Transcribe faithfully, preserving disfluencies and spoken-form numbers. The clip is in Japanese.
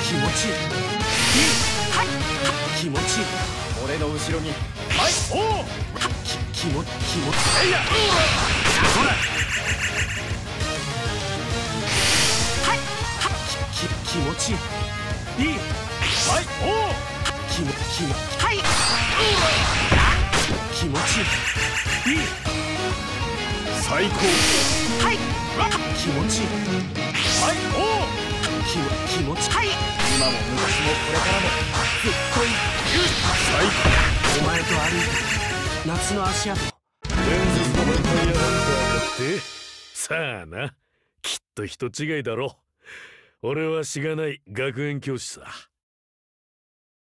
気持ちいい。はい、気持ちいい。 俺の後ろに。はい、おお。 き気持気持ちいい。 いや、 ほら。はい、はきき気持ちいい。いい。 はい、おお。 気も気もはい。気持ちいい。いい。 最高。 はい。気持ちいい。 はい、おお。 気も気持ちはい。 今も昔もこれからもずっといく。最高。お前と歩いて夏の足跡。 伝説のバンパイアハンターかって。さあな、きっと人違いだろ。俺はしがない学園教師さ。